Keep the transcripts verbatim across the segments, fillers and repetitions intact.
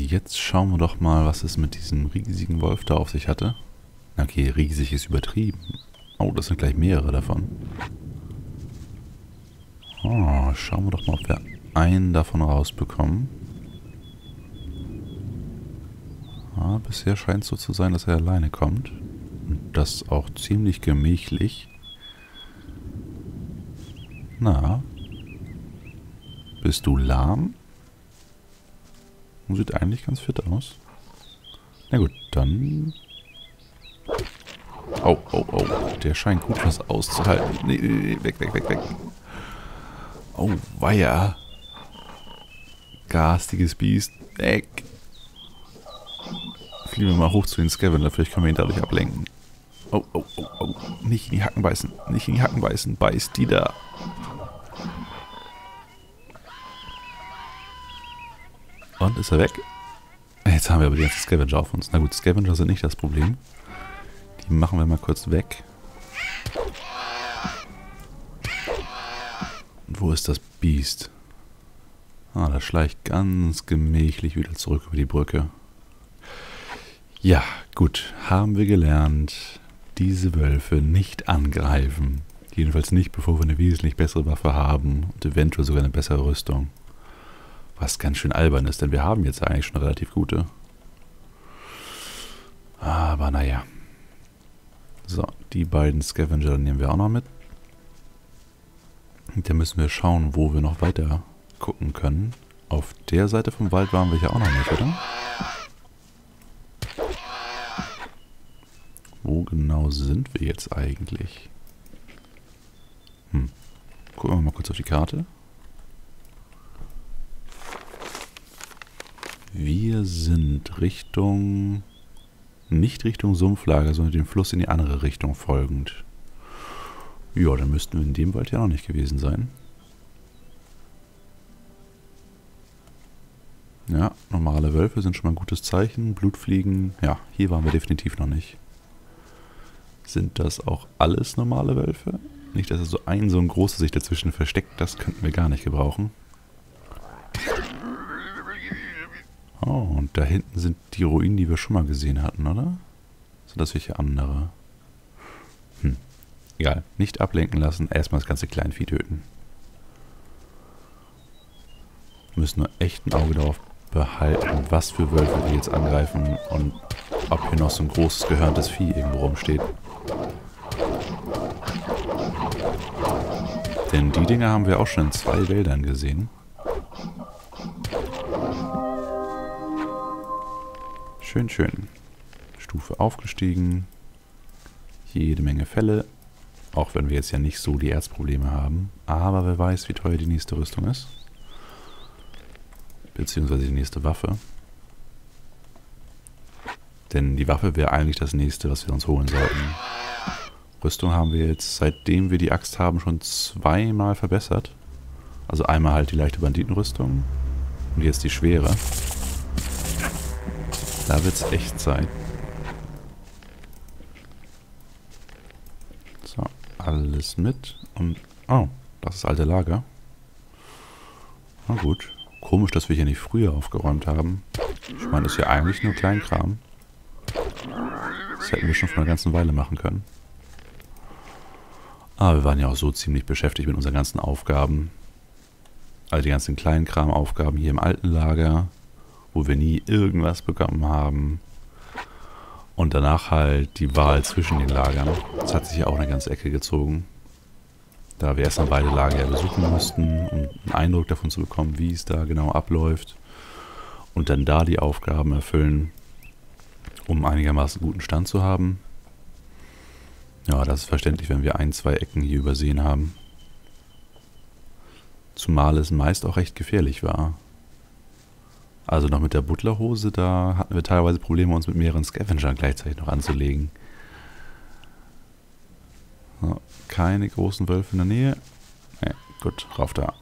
jetzt schauen wir doch mal, was es mit diesem riesigen Wolf da auf sich hatte. Okay, riesig ist übertrieben. Oh, das sind gleich mehrere davon. Oh, schauen wir doch mal, ob wir einen davon rausbekommen. Ah, bisher scheint es so zu sein, dass er alleine kommt. Und das auch ziemlich gemächlich. Na? Bist du lahm? Sieht eigentlich ganz fit aus. Na gut, dann... Oh, oh, oh. Der scheint gut was auszuhalten. Nee, nee, nee, weg, weg, weg, weg. Oh, weia. Garstiges Biest. Weg. Fliegen wir mal hoch zu den Scavenger. Vielleicht können wir ihn dadurch ablenken. Oh, oh, oh, oh. Nicht in die Hacken beißen. Nicht in die Hacken beißen. Beißt die da. Und ist er weg? Jetzt haben wir aber die ganzen Scavenger auf uns. Na gut, Scavenger sind nicht das Problem. Die machen wir mal kurz weg. Wo ist das Biest? Ah, das schleicht ganz gemächlich wieder zurück über die Brücke. Ja, gut. Haben wir gelernt, diese Wölfe nicht angreifen. Jedenfalls nicht, bevor wir eine wesentlich bessere Waffe haben und eventuell sogar eine bessere Rüstung. Was ganz schön albern ist, denn wir haben jetzt eigentlich schon eine relativ gute. Aber naja. So, die beiden Scavenger nehmen wir auch noch mit. Und dann müssen wir schauen, wo wir noch weiter gucken können. Auf der Seite vom Wald waren wir ja auch noch nicht, oder? Wo genau sind wir jetzt eigentlich? Hm. Gucken wir mal kurz auf die Karte. Wir sind Richtung... Nicht Richtung Sumpflager, sondern dem Fluss in die andere Richtung folgend. Ja, dann müssten wir in dem Wald ja noch nicht gewesen sein. Ja, normale Wölfe sind schon mal ein gutes Zeichen. Blutfliegen, ja, hier waren wir definitiv noch nicht. Sind das auch alles normale Wölfe? Nicht, dass so ein so ein großer sich dazwischen versteckt, das könnten wir gar nicht gebrauchen. Oh, und da hinten sind die Ruinen, die wir schon mal gesehen hatten, oder? Sind das welche andere? Hm, egal. Nicht ablenken lassen, erstmal das ganze Kleinvieh töten. Wir müssen nur echt ein Auge darauf behalten, was für Wölfe wir jetzt angreifen und ob hier noch so ein großes, gehörntes Vieh irgendwo rumsteht. Denn die Dinger haben wir auch schon in zwei Wäldern gesehen. Schön, schön. Stufe aufgestiegen. Jede Menge Fälle. Auch wenn wir jetzt ja nicht so die Erzprobleme haben. Aber wer weiß, wie teuer die nächste Rüstung ist. Beziehungsweise die nächste Waffe. Denn die Waffe wäre eigentlich das nächste, was wir uns holen sollten. Rüstung haben wir jetzt, seitdem wir die Axt haben, schon zweimal verbessert. Also einmal halt die leichte Banditenrüstung. Und jetzt die schwere. Da wird es echt Zeit. So, alles mit. Und, oh, das ist alte Lager. Na gut. Komisch, dass wir hier nicht früher aufgeräumt haben. Ich meine, das ist ja eigentlich nur Kleinkram. Das hätten wir schon vor einer ganzen Weile machen können. Aber wir waren ja auch so ziemlich beschäftigt mit unseren ganzen Aufgaben. Also die ganzen Kleinkram-Aufgaben hier im alten Lager, wo wir nie irgendwas bekommen haben. Und danach halt die Wahl zwischen den Lagern. Das hat sich ja auch eine ganze Ecke gezogen. Da wir erstmal beide Lager ja besuchen mussten, um einen Eindruck davon zu bekommen, wie es da genau abläuft. Und dann da die Aufgaben erfüllen, um einigermaßen guten Stand zu haben. Ja, das ist verständlich, wenn wir ein, zwei Ecken hier übersehen haben. Zumal es meist auch recht gefährlich war. Also noch mit der Butlerhose, da hatten wir teilweise Probleme, uns mit mehreren Scavengern gleichzeitig noch anzulegen. So, keine großen Wölfe in der Nähe. Ne, gut, rauf da.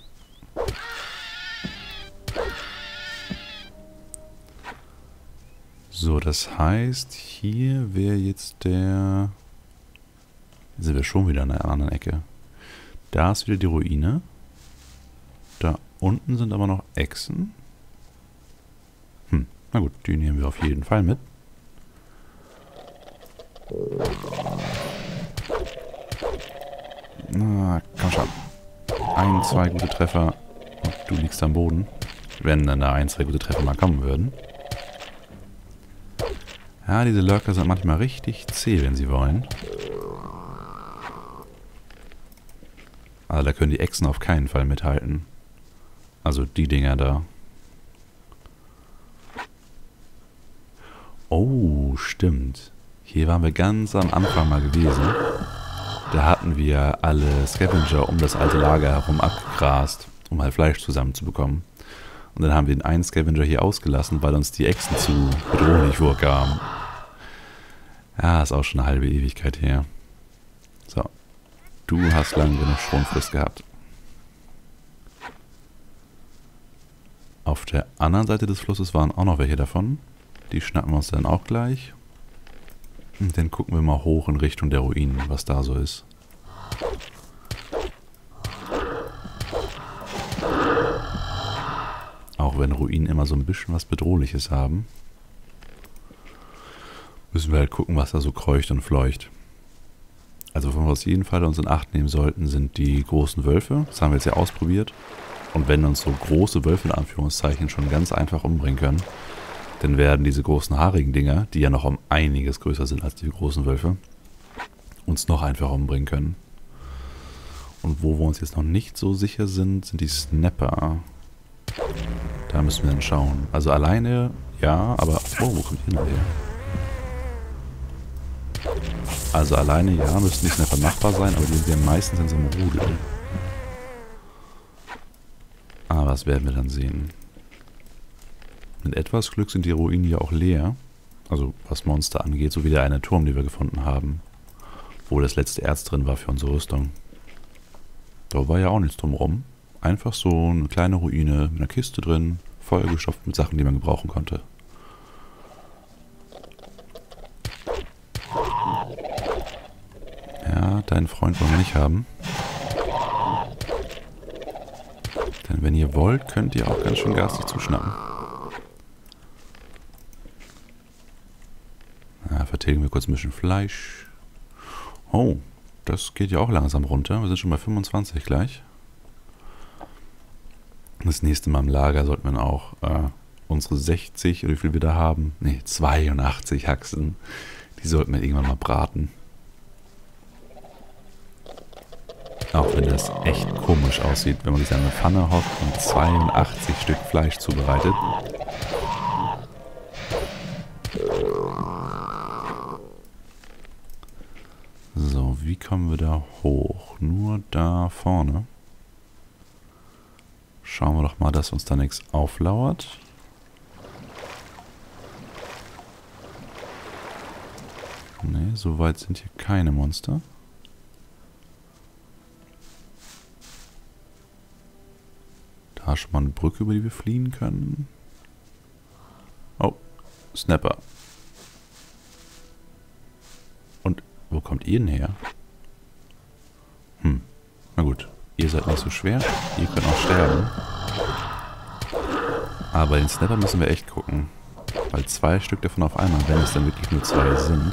So, das heißt, hier wäre jetzt der... Hier sind wir schon wieder an einer anderen Ecke. Da ist wieder die Ruine. Da unten sind aber noch Echsen. Hm. Na gut, die nehmen wir auf jeden Fall mit. Na, komm schon. Ein, zwei gute Treffer und du liegst am Boden. Wenn dann da ein, zwei gute Treffer mal kommen würden. Ja, diese Lurker sind manchmal richtig zäh, wenn sie wollen. Aber da können die Echsen auf keinen Fall mithalten. Also die Dinger da. Oh, stimmt. Hier waren wir ganz am Anfang mal gewesen. Da hatten wir alle Scavenger um das alte Lager herum abgegrast, um halt Fleisch zusammenzubekommen. Und dann haben wir den einen Scavenger hier ausgelassen, weil uns die Echsen zu bedrohlich vorkamen. Ja, ist auch schon eine halbe Ewigkeit her. So. Du hast lange genug Stromfrist gehabt. Auf der anderen Seite des Flusses waren auch noch welche davon. Die schnappen wir uns dann auch gleich. Und dann gucken wir mal hoch in Richtung der Ruinen, was da so ist. Auch wenn Ruinen immer so ein bisschen was Bedrohliches haben, müssen wir halt gucken, was da so kreucht und fleucht. Also, wovon wir auf jeden Fall uns in Acht nehmen sollten, sind die großen Wölfe. Das haben wir jetzt ja ausprobiert. Und wenn uns so große Wölfe in Anführungszeichen schon ganz einfach umbringen können, dann werden diese großen haarigen Dinger, die ja noch um einiges größer sind als die großen Wölfe, uns noch einfacher umbringen können. Und wo wir uns jetzt noch nicht so sicher sind, sind die Snapper. Da müssen wir dann schauen. Also alleine, ja, aber... Oh, wo kommt die denn her? Also alleine, ja, müssten die Snapper machbar sein, aber die sind ja meistens in so einem Rudel. Aber das werden wir dann sehen. Mit etwas Glück sind die Ruinen ja auch leer. Also was Monster angeht, so wie der eine Turm, den wir gefunden haben. Wo das letzte Erz drin war für unsere Rüstung. Da war ja auch nichts drumrum. Einfach so eine kleine Ruine mit einer Kiste drin, vollgestopft mit Sachen, die man gebrauchen konnte. Ja, deinen Freund wollen wir nicht haben. Denn wenn ihr wollt, könnt ihr auch ganz schön garstig zuschnappen. Ja, vertilgen wir kurz ein bisschen Fleisch. Oh, das geht ja auch langsam runter. Wir sind schon bei fünfundzwanzig gleich. Das nächste Mal im Lager sollten wir dann auch äh, unsere sechzig, oder wie viel wir da haben, ne, zweiundachtzig Haxen, die sollten wir irgendwann mal braten. Auch wenn das echt komisch aussieht, wenn man sich an eine Pfanne hockt und zweiundachtzig Stück Fleisch zubereitet. So, wie kommen wir da hoch? Nur da vorne. Schauen wir doch mal, dass uns da nichts auflauert. Ne, so weit sind hier keine Monster. Da schon mal eine Brücke, über die wir fliehen können. Oh, Snapper. Und wo kommt ihr denn her? Hm, na gut. Ihr seid nicht so schwer. Ihr könnt auch sterben. Aber den Snapper müssen wir echt gucken. Weil zwei Stück davon auf einmal, wenn es dann wirklich nur zwei sind,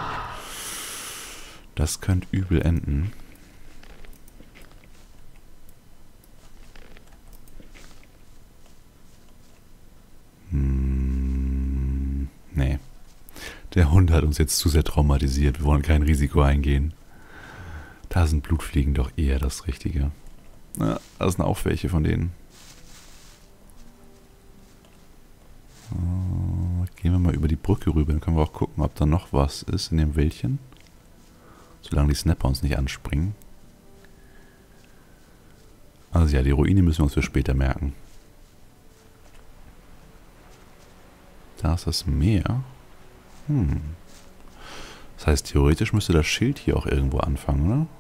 das könnte übel enden. Hm, nee. Der Hund hat uns jetzt zu sehr traumatisiert. Wir wollen kein Risiko eingehen. Da sind Blutfliegen doch eher das Richtige. Na, da sind auch welche von denen. So, gehen wir mal über die Brücke rüber. Dann können wir auch gucken, ob da noch was ist in dem Wäldchen. Solange die Snapper uns nicht anspringen. Also ja, die Ruine müssen wir uns für später merken. Da ist das Meer. Hm. Das heißt, theoretisch müsste das Schild hier auch irgendwo anfangen, oder?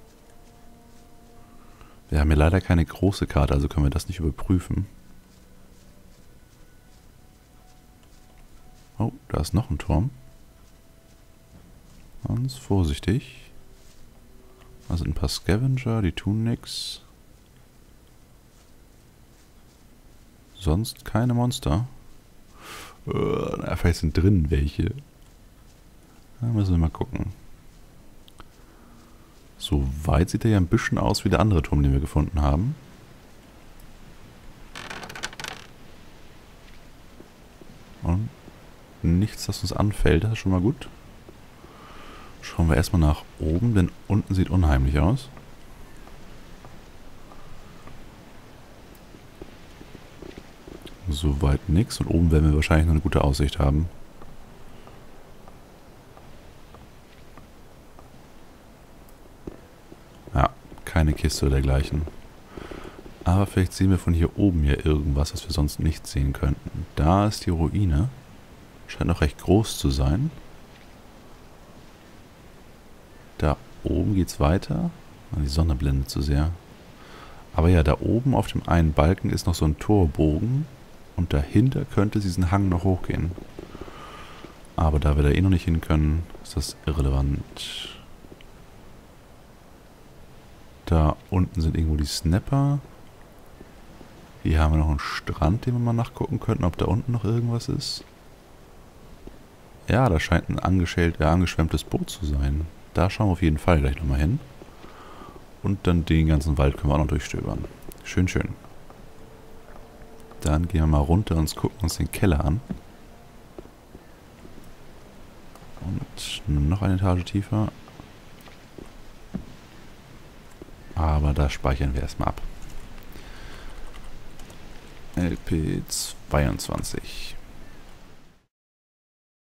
Wir haben hier leider keine große Karte, also können wir das nicht überprüfen. Oh, da ist noch ein Turm. Ganz vorsichtig. Da sind ein paar Scavenger, die tun nix. Sonst keine Monster. Uh, na, vielleicht sind drin welche. Da müssen wir mal gucken. So weit sieht er ja ein bisschen aus wie der andere Turm, den wir gefunden haben. Und nichts, das uns anfällt, das ist schon mal gut. Schauen wir erstmal nach oben, denn unten sieht unheimlich aus. Soweit nichts und oben werden wir wahrscheinlich noch eine gute Aussicht haben. Ja, keine Kiste oder dergleichen. Aber vielleicht sehen wir von hier oben ja irgendwas, was wir sonst nicht sehen könnten. Da ist die Ruine. Scheint noch recht groß zu sein. Da oben geht's weiter. Die Sonne blendet zu sehr. Aber ja, da oben auf dem einen Balken ist noch so ein Torbogen. Und dahinter könnte diesen Hang noch hochgehen. Aber da wir da eh noch nicht hin können, ist das irrelevant. Da unten sind irgendwo die Snapper. Hier haben wir noch einen Strand, den wir mal nachgucken könnten, ob da unten noch irgendwas ist. Ja, da scheint ein angeschält, äh, angeschwemmtes Boot zu sein. Da schauen wir auf jeden Fall gleich nochmal hin. Und dann den ganzen Wald können wir auch noch durchstöbern. Schön, schön. Dann gehen wir mal runter und gucken uns den Keller an. Und noch eine Etage tiefer. Aber da speichern wir erstmal ab. L P zweiundzwanzig.